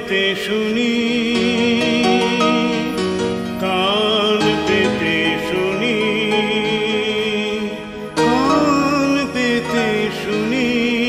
পেতে শুনি, কান পেতে শুনি, কান পেতে শুনি।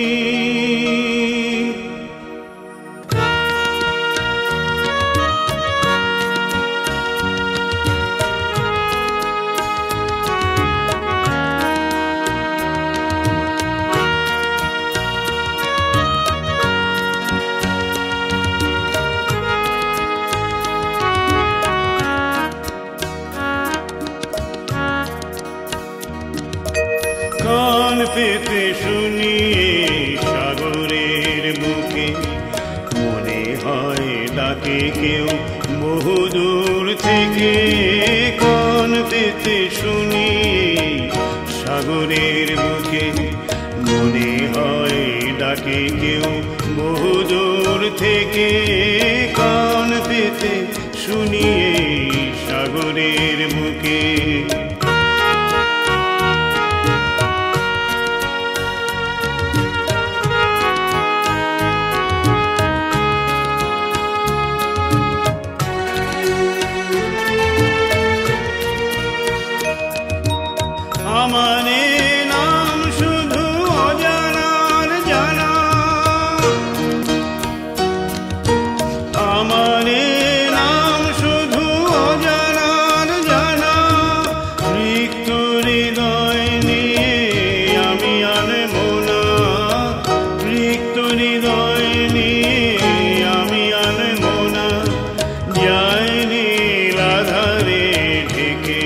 কান পেতে শুনি সাগরের বুকে, মনে হয় ডাকে কেউ বহুদূর থেকে। কান পেতে শুনি সাগরের বুকে, মনে হয় ডাকে কেউ বহুদূর থেকে। কান পেতে শুনি সাগরের বুকে। আমারে নাম শুধু অজানার জানা, আমারে নাম শুধু অজানার জানা। রিক্ত হৃদয় নিয়ে আমি আনবো না, রিক্ত হৃদয় নিয়ে আমি আনবো না। যায় নীল আধারে ঢেকে,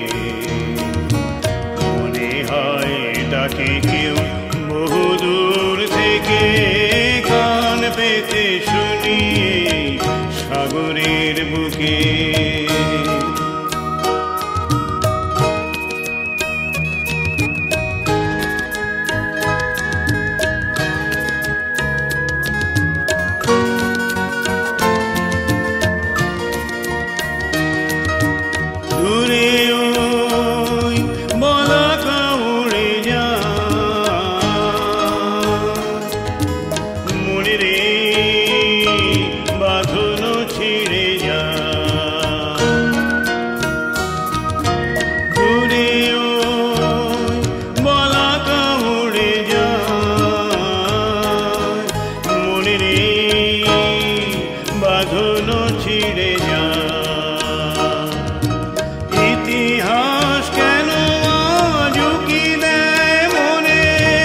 ডাকে কেউ বহুদূর থেকে। কান পেতে শুনি সাগরের বুকে। দূরে ওই বলাকা উড়ে বাঁধনো ছিঁড়ে যায়। দূরে ওই বলাকা উড়ে যায়, মনে রে বাঁধনো ছিঁড়ে যায়। ইতিহাস কেন ঝুঁকি দেয় মনে,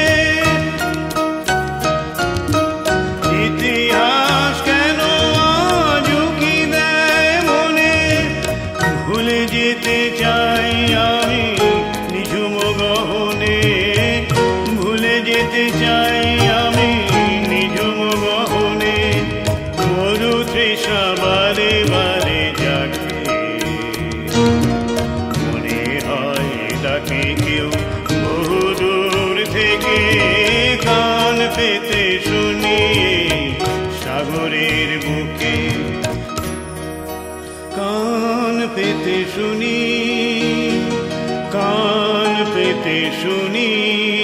ইতিহাস কেন ঝুঁকি দেয় মনে। ভুলে যেতে চাই আমি নিঝুম গহনে, ভুলে যেতে চাই আমি নিঝুম গহনে। মরু তৃষা বারে বারে জাগে, মনে হয় ডাকে কেউ বহুদূর থেকে। কান পেতে শুনি সাগরের বুকে, কান পেতে শুনি, কান পেতে শুনি।